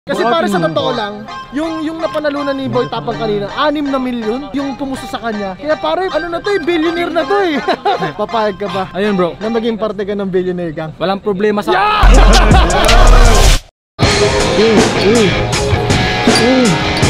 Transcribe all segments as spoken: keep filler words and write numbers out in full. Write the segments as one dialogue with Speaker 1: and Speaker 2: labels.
Speaker 1: Kasi para sa totoo lang, yung yung napanalunan ni Boy Tapang kanina, anim na milyon yung pumusta sa kanya. Kaya pare, ano na to eh, billionaire na to eh. Papayag ka ba?
Speaker 2: Ayun bro,
Speaker 1: na maging parte ka ng billionaire gang?
Speaker 2: walang problema sa...
Speaker 1: Yeah! uh, uh, uh.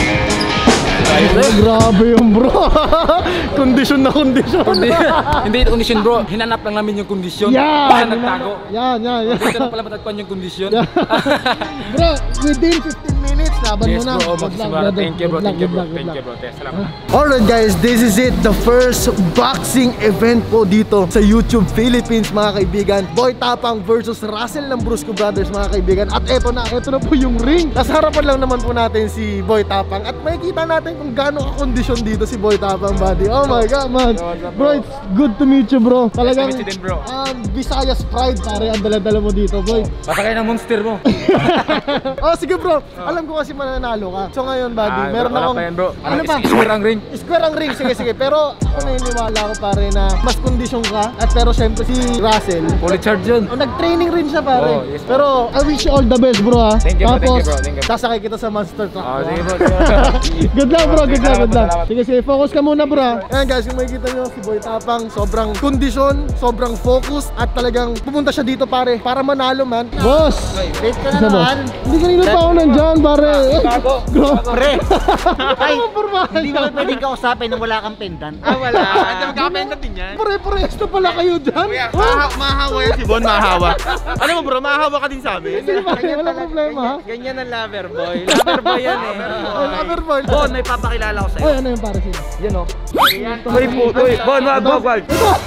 Speaker 1: Ay, grabe yung bro. Kondisyon na kondisyon.
Speaker 2: Hindi ito kondisyon bro, hinanap lang namin yung kondisyon.
Speaker 1: Yan!
Speaker 2: Baka nagtago.
Speaker 1: Yan, yan, yan.
Speaker 2: Dito na pala matagpuan yung kondisyon.
Speaker 1: Bro, within fifteen minutes, laban
Speaker 2: Yes
Speaker 1: mo na.
Speaker 2: bro, magsisimula. Thank you bro, thank you bro, thank you bro. Salamat.
Speaker 1: Alright guys, this is it. The first boxing event po dito sa YouTube Philippines mga kaibigan. Boy Tapang versus Russell Lambrusco Brothers mga kaibigan. At eto na, eto na po yung ring. Nasa harapan lang naman po natin si Boy Tapang. At makikita natin kung gaano ka-kondisyon dito si Boy Tapang, buddy. Oh my god man. Bro, it's good to meet you bro. Talagang
Speaker 2: Nice to meet you din, bro.
Speaker 1: um, Visayas pride pare ang dala-dala mo dito boy.
Speaker 2: Pasakay ng monster mo.
Speaker 1: Oh sige bro, alam ko kasi mananalo ka. So ngayon buddy,
Speaker 2: Ah,
Speaker 1: meron
Speaker 2: wala
Speaker 1: akong
Speaker 2: pa yan, bro.
Speaker 1: Ano
Speaker 2: Ano
Speaker 1: pa?
Speaker 2: Square ang ring.
Speaker 1: Square ang ring, sige sige. Pero ako naniniwala ko pare na mas kondisyon ka. At pero syempre si Russell,
Speaker 2: Fully charged yun.
Speaker 1: oh, nag-training rin siya pare.
Speaker 2: Oh, yes, bro.
Speaker 1: Pero I wish you all the best bro ha.
Speaker 2: Thank you, bro, thank
Speaker 1: Tapos
Speaker 2: you, bro, thank you.
Speaker 1: sasakay kita sa monster truck.
Speaker 2: Ah,
Speaker 1: bro.
Speaker 2: sige bro.
Speaker 1: Good luck bro, good luck, good luck.
Speaker 2: Salamat.
Speaker 1: Sige sige, focus ka muna bro ha. Ayan guys, kung makikita nyo si Boy Tapang, sobrang kondisyon, sobrang focus. At talagang pupunta siya dito pare para manalo man. Boss!
Speaker 3: Late ka na
Speaker 1: Isa, boss.
Speaker 3: naman.
Speaker 1: Hindi kanina pa ako nandyan pare.
Speaker 2: Bago.
Speaker 3: Pre! Ay,
Speaker 1: Ano formal
Speaker 3: hindi mo pwedeng kausapin nang wala kang pendant.
Speaker 4: Ah, wala. Hindi magkakapenta din yan.
Speaker 1: Pare-parehas na pala kayo dyan.
Speaker 4: Maha- Mahahawa yan si Bon, mahahawa. Alam mo bro, mahahawa ka din sa amin.
Speaker 1: Sige pare, wala problema ha.
Speaker 3: Ganyan ang lover boy. Lover boy yan eh.
Speaker 1: Ay, Loverboy.
Speaker 3: Bon, may papakilala ko sa'yo.
Speaker 1: Oy, ano yung para sila?
Speaker 2: Yan o. Uy po, uy. Bon, wag, wag, wag.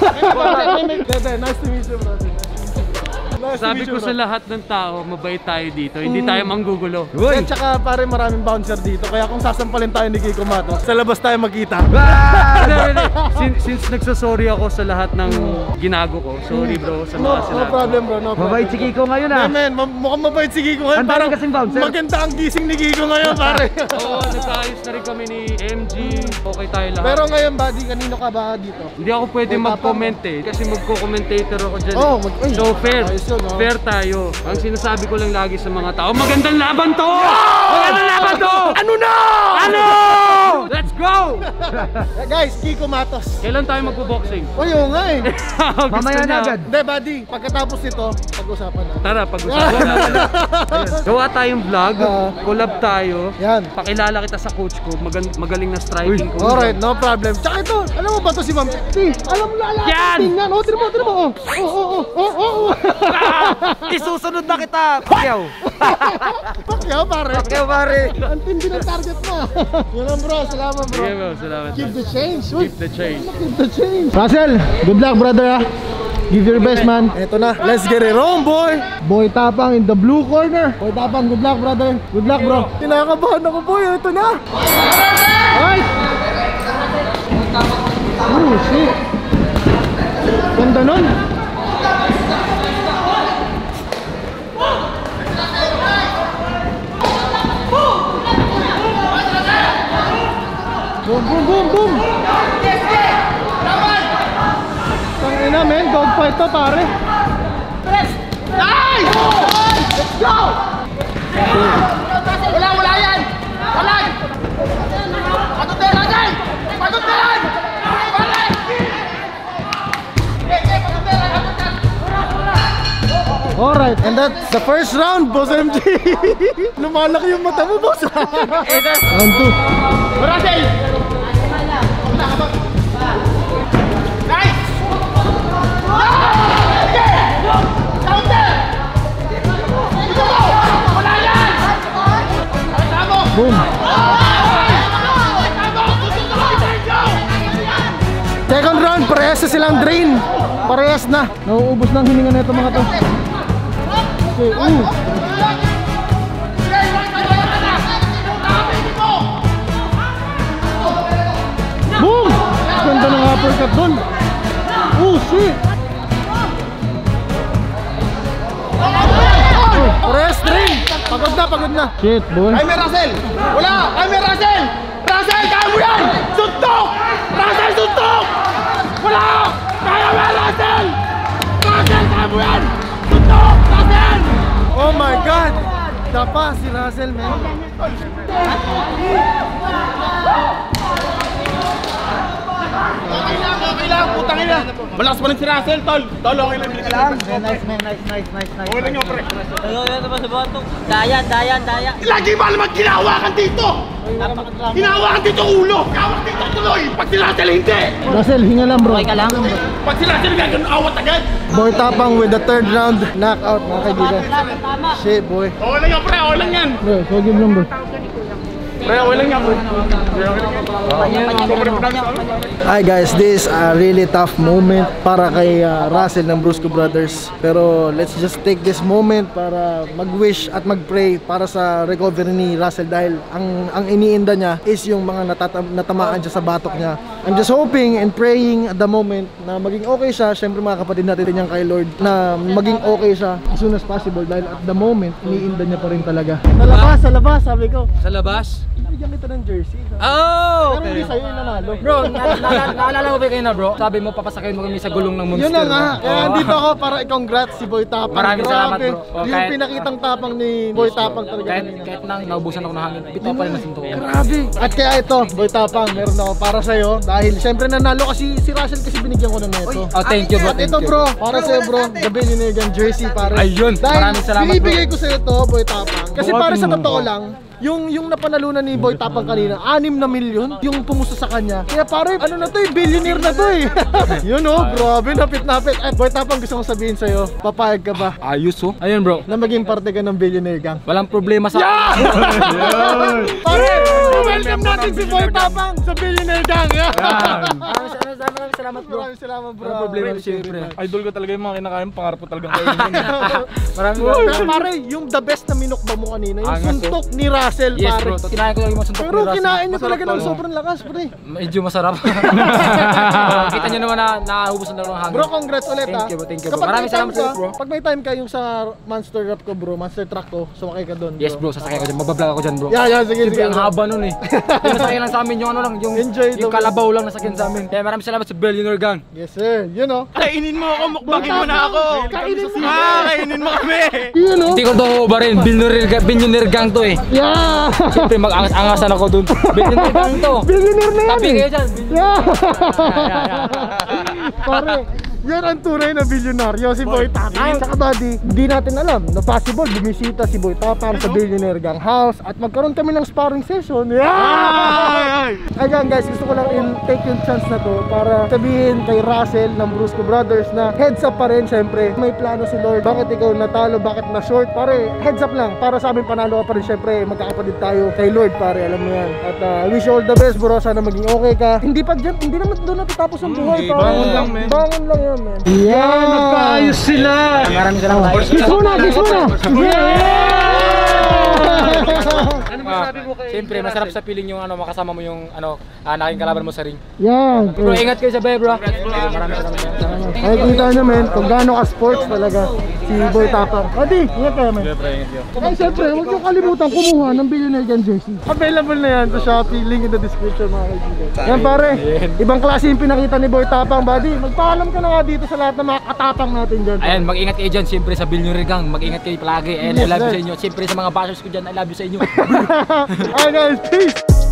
Speaker 1: Bebe, nice to meet you brother. Nice to
Speaker 5: Sabi
Speaker 1: meet
Speaker 5: ko
Speaker 1: you,
Speaker 5: sa
Speaker 1: bro.
Speaker 5: lahat ng tao, mabait tayo dito. Hindi tayo manggugulo.
Speaker 1: At saka pare maraming bouncer dito. Kaya kung sasampalin tayo ni Kiko Matos, sa labas tayo magkita.
Speaker 5: Hindi, hindi. Since, since nagsasorry ako sa lahat ng ginago ko, sorry bro sa
Speaker 1: No,
Speaker 5: mga
Speaker 1: no
Speaker 5: sinabi.
Speaker 1: problem bro, no problem.
Speaker 2: Mabait si Kiko ngayon
Speaker 1: Nah,
Speaker 2: ah.
Speaker 1: man, ma- mukhang mabait si Kiko ngayon.
Speaker 2: Ang dami kasing bouncer.
Speaker 1: Maganda ang gising ni Kiko ngayon pare.
Speaker 5: Oo, nagkaayos na rin kami ni M G. Okay tayo lahat.
Speaker 1: Pero ngayon buddy, kanino ka ba dito?
Speaker 5: hindi ako pwede
Speaker 1: May
Speaker 5: mag-comment eh. Kasi magko-commentator ako dyan.
Speaker 1: Oh,
Speaker 5: eh.
Speaker 1: mag- ay,
Speaker 5: so fair.
Speaker 1: ayos yun, oh.
Speaker 5: Fair tayo. Ang sinasabi ko lang lagi sa mga tao, magandang laban to! Magandang laban to!
Speaker 1: Ano na?
Speaker 5: Ano? Let's go!
Speaker 1: Eh, guys, Kiko Matos.
Speaker 5: Kailan tayo magpo-boxing?
Speaker 1: Oy, oo nga eh.
Speaker 5: Gusto
Speaker 2: Mamaya na
Speaker 5: niya.
Speaker 2: agad.
Speaker 1: Hindi buddy, pagkatapos nito, pag-usapan na.
Speaker 5: Tara, pag-usapan natin. Gawa tayong vlog,
Speaker 1: Oo.
Speaker 5: collab tayo.
Speaker 1: Yan.
Speaker 5: Pakilala kita sa coach ko, magan- magaling na striking ko.
Speaker 1: Alright, no problem. Tsaka ito, alam mo ba to si Ma'am? Ti, alam mo na alam.
Speaker 5: Yan!
Speaker 1: Tingnan. Oh, tira mo, tira mo. Oh, oh, oh, oh, oh, oh.
Speaker 2: Isusunod na kita. Pagyaw.
Speaker 1: Pacquiao, pare.
Speaker 2: Pagyaw pare.
Speaker 1: Ang tindi ng target mo. Yun lang bro, salamat bro.
Speaker 5: Sige bro, salamat.
Speaker 1: Keep the change. Uy,
Speaker 5: Keep the change.
Speaker 1: keep the change. Russell, good luck brother ah. Give your best man. Ito na, let's get it on boy. Boy Tapang in the blue corner. Boy Tapang, good luck brother. Good luck bro. Kinakabahan ako boy, ito na. Alright. Oh shit. Ganda nun. Boom, boom, boom, boom. Tangina men, dogfight to pare. Nice! Let's go! Wala, wala yan! Wala! Patut na yan dyan! Patut na yan! Pare! Alright, and that's the first round, Boss M G. Lumalaki yung mata mo, Boss. Round two. Russell! Nice! Boom! Second round, parehas na silang drain. Parehas na. Nauubos na ang hininga na ito mga to. Okay, ooh. Boom! Ganda ng uppercut dun. Oh, shit! Oh, parehas drain. Pagod na, pagod na. Shit, boy.
Speaker 4: Ay, may Russell! Wala! Ay, may Russell! Russell, kaya mo yan! Suntok! Russell, suntok! Wala! Kaya mo yan, Russell! Russell, kaya mo yan! Suntok! Russell!
Speaker 1: Oh my God! Dapa si Russell, man.
Speaker 4: Okay lang, okay lang, putang ina. Malakas pa rin si Russell, tol. Tol, okay lang. Bilis lang.
Speaker 3: Nice, man, nice, nice, nice, nice.
Speaker 4: Okay lang yun, pre.
Speaker 3: Dayan, dayan, dayan.
Speaker 4: Lagi ba naman ginawakan dito? Ginawakan dito ulo. Ginawakan dito tuloy. Pag si Russell, hindi.
Speaker 1: Russell, hinga lang, bro.
Speaker 3: Okay ka lang?
Speaker 4: Pag si Russell, gagawin awat agad.
Speaker 1: Boy Tapang with the third round knockout, mga kaibigan. Shit, boy.
Speaker 4: Okay lang yan, pre. Okay lang yan.
Speaker 1: Bro, so give lang, bro.
Speaker 4: Pre, okay lang yan, pre.
Speaker 1: Hi guys, this is a really tough moment para kay uh, Russell ng Brusco Brothers. Pero let's just take this moment para mag-wish at mag-pray para sa recovery ni Russell dahil ang ang iniinda niya is yung mga natatam natamaan siya sa batok niya. I'm just hoping and praying at the moment na maging okay siya. Siyempre mga kapatid natin yan kay Lord na maging okay siya as soon as possible dahil at the moment iniinda niya pa rin talaga. Sa labas, sa labas, sabi ko.
Speaker 5: Sa labas?
Speaker 1: Bigyan kita ng jersey.
Speaker 5: Oh!
Speaker 1: Pero hindi sa'yo yung nanalo.
Speaker 5: Bro, na- na- naalala mo ba kayo na bro? Sabi mo papasakayin mo kami sa gulong ng monster.
Speaker 1: Yun na nga.
Speaker 5: no?
Speaker 1: Kaya
Speaker 5: Oo.
Speaker 1: andito ako para i-congrats si Boy Tapang.
Speaker 5: Maraming salamat,
Speaker 1: Grabe.
Speaker 5: bro. Oh,
Speaker 1: Yung
Speaker 5: kahit-
Speaker 1: pinakitang tapang ni Boy Tapang talaga
Speaker 5: Kahit,
Speaker 1: kanina.
Speaker 5: kahit nang naubusan ako ng hangin, bitaw pa rin nasinto ko.
Speaker 1: Grabe. At kaya ito, Boy Tapang, meron ako para sa'yo. Dahil syempre nanalo kasi si Russell kasi binigyan ko na neto.
Speaker 5: Oh, thank you bro.
Speaker 1: At
Speaker 5: Thank
Speaker 1: ito
Speaker 5: you.
Speaker 1: bro, para sa'yo bro, The Billionaire Gang jersey pare.
Speaker 5: Ayun,
Speaker 1: Dahil
Speaker 5: maraming salamat, bro.
Speaker 1: binibigay ko sa'yo to, Boy Tapang. Kasi
Speaker 5: Bukod
Speaker 1: para sa
Speaker 5: mo.
Speaker 1: totoo lang, yung yung napanalunan ni Boy Tapang kanina, anim na milyon yung pumusto sa kanya. Kaya pare, ano na to eh, billionaire na to eh. Yun oh, grabe, napit-napit. At Boy Tapang, gusto kong sabihin sa'yo, papayag ka ba
Speaker 5: Ayos oh. Ayun bro.
Speaker 1: na maging parte ka ng Billionaire Gang?
Speaker 5: Walang problema sa
Speaker 1: Pare, welcome natin si Boy Tapang sa Billionaire Gang.
Speaker 5: Maraming maraming salamat bro.
Speaker 1: Maraming salamat bro.
Speaker 5: Walang problema siyempre.
Speaker 4: Idol ko talaga yung mga kinakain, pangarap ko talagang kainin yun.
Speaker 5: Maraming
Speaker 1: Pero pare, yung the best na minukba mo kanina, yung
Speaker 5: Angas,
Speaker 1: suntok ni Russell
Speaker 5: Yes
Speaker 1: pare.
Speaker 5: bro, kinain ko talaga yung mga suntok
Speaker 1: Pero
Speaker 5: ni Russell.
Speaker 1: kinain niya talaga ng
Speaker 5: Masarap
Speaker 1: sobrang lakas pre.
Speaker 5: Medyo masarap. Kita niyo naman na nauubusan na ng hangin.
Speaker 1: Bro, congrats ulit
Speaker 5: Thank
Speaker 1: ha.
Speaker 5: you, bro, thank you, bro.
Speaker 1: Kapag
Speaker 5: Maraming
Speaker 1: may time
Speaker 5: salamat
Speaker 1: ka,
Speaker 5: sa'yo, bro.
Speaker 1: Pag may time ka yung sa monster rap ko bro, monster truck ko, sumakay ka doon.
Speaker 5: Yes bro, sasakay ko dyan. Mabablog ako dyan bro.
Speaker 1: Yeah, yeah, sige,
Speaker 5: Siyempre,
Speaker 1: sige.
Speaker 5: ang haba nun eh. Yung nasakay lang sa amin, yung ano lang, yung,
Speaker 1: Enjoy the
Speaker 5: yung kalabaw lang nasakyan sa amin. Kaya maraming salamat sa Billionaire Gang.
Speaker 1: Yes sir, yun oh.
Speaker 4: Kainin mo ako, mukbangin mo na ako.
Speaker 1: Kainin mo.
Speaker 4: Ah, kainin mo kami.
Speaker 1: Yun oh.
Speaker 5: Hindi ko to ba rin, Billionaire, Ga- Billionaire Gang to eh.
Speaker 1: Yeah!
Speaker 5: Siyempre, mag-angas-angasan ako dun. Billionaire Gang to.
Speaker 1: Billionaire na yan
Speaker 5: Tabi
Speaker 1: eh.
Speaker 5: kayo dyan.
Speaker 1: Yeah! Pare, yan ang tunay na bilyonaryo si Boy Tapang. Saka buddy, hindi natin alam na possible bumisita si Boy Tapang sa Billionaire Gang House at magkaroon kami ng sparring session. Yeah! Ayan guys, gusto ko lang i-take yung chance na to para sabihin kay Russell ng Brusco Brothers na heads up pa rin syempre. May plano si Lord. Bakit ikaw natalo? Bakit na short? Pare, heads up lang. Para sa amin panalo ka pa rin syempre. Magkakapatid tayo kay Lord pare. Alam mo yan. At uh, wish you all the best bro. Sana maging okay ka. Hindi pa dyan. Hindi naman doon natatapos ang buhay.
Speaker 4: Hindi,
Speaker 1: pare.
Speaker 4: bangon lang, man.
Speaker 1: Bangon lang yan man. Yeah! Nagkaayos sila!
Speaker 5: Maraming salamat.
Speaker 1: Kiss muna! Kiss muna!
Speaker 5: Siyempre, masarap sa piling yung ano, makasama mo yung ano, ah, naking kalaban mo sa ring.
Speaker 1: Yan!
Speaker 5: Bro, ingat kayo sa bahay bro. Maraming salamat.
Speaker 1: Ay, kita nyo men, kung gaano ka-sports talaga si Boy Tapang. Adi, ingat kayo men. Ay, syempre, huwag nyo kalimutan kumuha ng Billionaire Gang jersey. Available na yan sa Shopee, link in the description mga kaibigan. Yan pare, ibang klase yung pinakita ni Boy Tapang, buddy. Magpaalam ka na nga dito sa lahat ng mga katapang natin dyan.
Speaker 5: Ayan, mag-ingat kayo dyan, siyempre sa Billionaire Gang. Mag-ingat kayo palagi. And I
Speaker 1: Yes,
Speaker 5: love you
Speaker 1: sir.
Speaker 5: sa inyo. Siyempre sa mga bashers ko dyan, I love you sa inyo.
Speaker 1: Alright guys, peace!